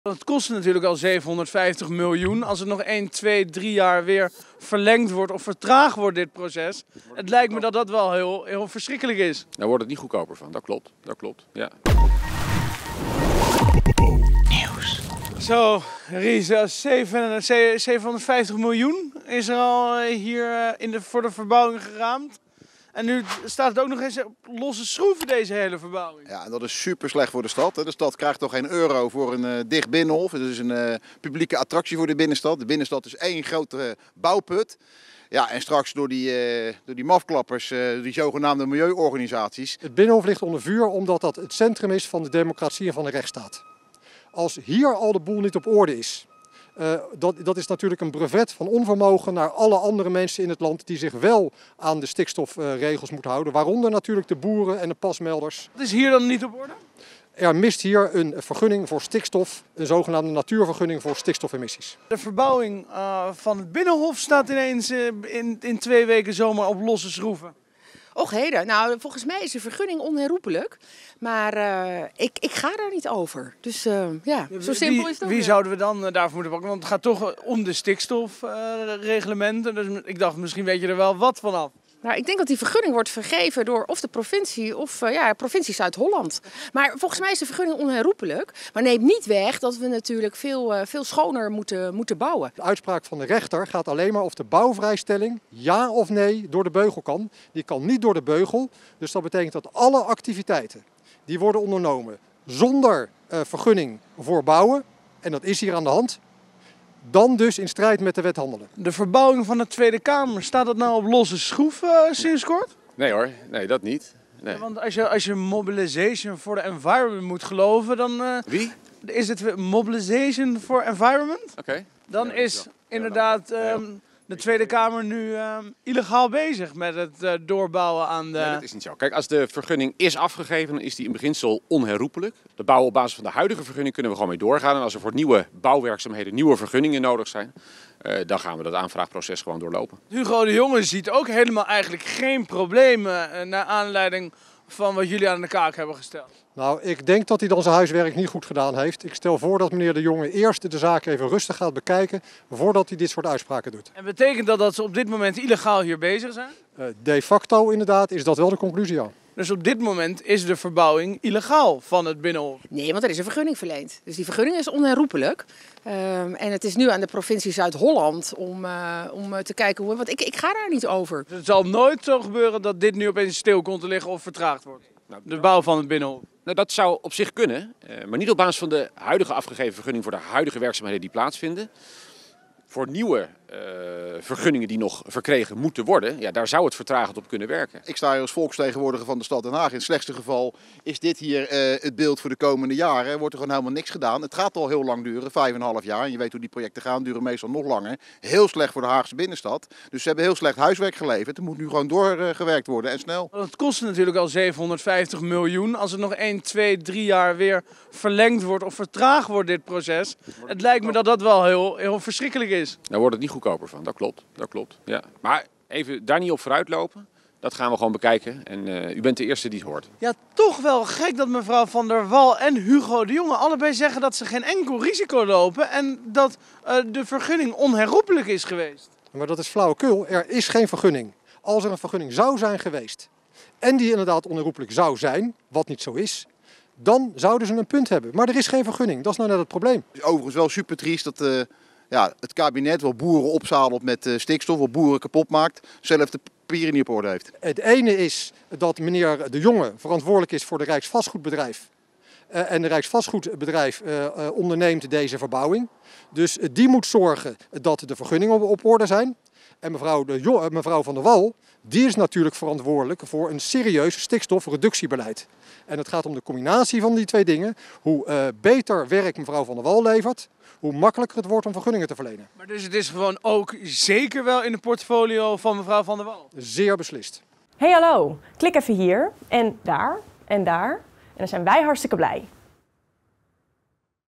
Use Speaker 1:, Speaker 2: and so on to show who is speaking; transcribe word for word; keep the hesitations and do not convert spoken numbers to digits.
Speaker 1: Het kost natuurlijk al zevenhonderdvijftig miljoen. Als het nog één, twee, drie jaar weer verlengd wordt of vertraagd wordt dit proces. Het lijkt me dat dat wel heel, heel verschrikkelijk is.
Speaker 2: Daar wordt het niet goedkoper van, dat klopt. Dat klopt, ja.
Speaker 1: Nieuws. Zo, Ries, zevenhonderdvijftig miljoen is er al hier in de, voor de verbouwing geraamd. En nu staat het ook nog eens op losse schroeven, deze hele verbouwing.
Speaker 3: Ja, en dat is super slecht voor de stad. De stad krijgt toch geen euro voor een uh, dicht binnenhof. Het is een uh, publieke attractie voor de binnenstad. De binnenstad is één grote bouwput. Ja, en straks door die, uh, door die mafklappers, uh, die zogenaamde milieuorganisaties.
Speaker 4: Het Binnenhof ligt onder vuur omdat dat het centrum is van de democratie en van de rechtsstaat. Als hier al de boel niet op orde is, Uh, dat, dat is natuurlijk een brevet van onvermogen naar alle andere mensen in het land die zich wel aan de stikstofregels uh, moeten houden. Waaronder natuurlijk de boeren en de pasmelders.
Speaker 1: Wat is hier dan niet op orde?
Speaker 4: Er mist hier een vergunning voor stikstof, een zogenaamde natuurvergunning voor stikstofemissies.
Speaker 1: De verbouwing uh, van het Binnenhof staat ineens uh, in, in twee weken zomaar op losse schroeven.
Speaker 5: Och heden, nou volgens mij is de vergunning onherroepelijk, maar uh, ik, ik ga daar niet over. Dus uh, ja, zo simpel is het ook.
Speaker 1: Wie zouden we dan uh, daarvoor moeten pakken? Want het gaat toch om de stikstofreglementen, uh, dus ik dacht misschien weet je er wel wat van af.
Speaker 5: Nou, ik denk dat die vergunning wordt vergeven door of de provincie of uh, ja, provincie Zuid-Holland. Maar volgens mij is de vergunning onherroepelijk. Maar neemt niet weg dat we natuurlijk veel, uh, veel schoner moeten, moeten bouwen.
Speaker 4: De uitspraak van de rechter gaat alleen maar of de bouwvrijstelling ja of nee door de beugel kan. Die kan niet door de beugel. Dus dat betekent dat alle activiteiten die worden ondernomen zonder uh, vergunning voor bouwen, en dat is hier aan de hand, dan dus in strijd met de wet handelen.
Speaker 1: De verbouwing van de Tweede Kamer, staat dat nou op losse schroef uh, sinds kort?
Speaker 2: Nee hoor, nee dat niet. Nee.
Speaker 1: Ja, want als je, als je Mobilization for the Environment moet geloven, dan uh,
Speaker 2: Wie?
Speaker 1: Is het Mobilization for Environment.
Speaker 2: Oké. Okay.
Speaker 1: Dan
Speaker 2: ja,
Speaker 1: is ja, inderdaad um, de Tweede Kamer nu um, illegaal bezig met het uh, doorbouwen aan de...
Speaker 2: Nee, dat is niet zo. Kijk, als de vergunning is afgegeven, dan is die in beginsel onherroepelijk. De bouw op basis van de huidige vergunning kunnen we gewoon mee doorgaan. En als er voor nieuwe bouwwerkzaamheden nieuwe vergunningen nodig zijn, uh, dan gaan we dat aanvraagproces gewoon doorlopen.
Speaker 1: Hugo de Jonge ziet ook helemaal eigenlijk geen problemen uh, naar aanleiding van wat jullie aan de kaak hebben gesteld.
Speaker 4: Nou, ik denk dat hij dan zijn huiswerk niet goed gedaan heeft. Ik stel voor dat meneer de Jonge eerst de zaak even rustig gaat bekijken voordat hij dit soort uitspraken doet.
Speaker 1: En betekent dat dat ze op dit moment illegaal hier bezig zijn?
Speaker 4: Uh, de facto inderdaad is dat wel de conclusie, ja.
Speaker 1: Dus op dit moment is de verbouwing illegaal van het Binnenhof?
Speaker 5: Nee, want er is een vergunning verleend. Dus die vergunning is onherroepelijk. Um, en het is nu aan de provincie Zuid-Holland om, uh, om te kijken hoe... Want ik, ik ga daar niet over.
Speaker 1: Dus het zal nooit zo gebeuren dat dit nu opeens stil komt te liggen of vertraagd wordt? De bouw van het Binnenhof?
Speaker 2: Nou, dat zou op zich kunnen, maar niet op basis van de huidige afgegeven vergunning voor de huidige werkzaamheden die plaatsvinden. Voor nieuwe uh, vergunningen die nog verkregen moeten worden, ja, daar zou het vertragend op kunnen werken.
Speaker 3: Ik sta hier als volksvertegenwoordiger van de stad Den Haag. In het slechtste geval is dit hier uh, het beeld voor de komende jaren. Er wordt er gewoon helemaal niks gedaan. Het gaat al heel lang duren, vijf en een half jaar. En je weet hoe die projecten gaan, duren meestal nog langer. Heel slecht voor de Haagse binnenstad. Dus ze hebben heel slecht huiswerk geleverd. Er moet nu gewoon doorgewerkt uh, worden en snel.
Speaker 1: Het kost natuurlijk al zevenhonderdvijftig miljoen. Als het nog één, twee, drie jaar weer verlengd wordt of vertraagd wordt dit proces. Het lijkt me dat dat wel heel, heel verschrikkelijk is.
Speaker 2: Daar wordt het niet goedkoper van, dat klopt. Dat klopt, ja. Maar even daar niet op vooruitlopen, dat gaan we gewoon bekijken. En uh, u bent de eerste die het hoort.
Speaker 1: Ja, toch wel gek dat mevrouw Van der Wal en Hugo de Jonge allebei zeggen dat ze geen enkel risico lopen en dat uh, de vergunning onherroepelijk is geweest.
Speaker 4: Maar dat is flauwekul. Er is geen vergunning. Als er een vergunning zou zijn geweest en die inderdaad onherroepelijk zou zijn, wat niet zo is, dan zouden ze een punt hebben. Maar er is geen vergunning. Dat is nou net het probleem.
Speaker 3: Het is overigens wel super triest dat uh, ja, het kabinet wel boeren opzadelt met uh, stikstof, wel boeren kapot maakt, zelf de papieren niet op orde heeft.
Speaker 4: Het ene is dat meneer de Jonge verantwoordelijk is voor de Rijksvastgoedbedrijf. Uh, en de Rijksvastgoedbedrijf uh, uh, onderneemt deze verbouwing. Dus uh, die moet zorgen dat de vergunningen op, op orde zijn. En mevrouw, de jo- uh, mevrouw Van der Wal, die is natuurlijk verantwoordelijk voor een serieus stikstofreductiebeleid. En het gaat om de combinatie van die twee dingen. Hoe uh, beter werk mevrouw Van der Wal levert, hoe makkelijker het wordt om vergunningen te verlenen.
Speaker 1: Maar dus het is gewoon ook zeker wel in de portfolio van mevrouw Van der Wal?
Speaker 4: Zeer beslist.
Speaker 6: Hey hallo, klik even hier en daar en daar en dan zijn wij hartstikke blij.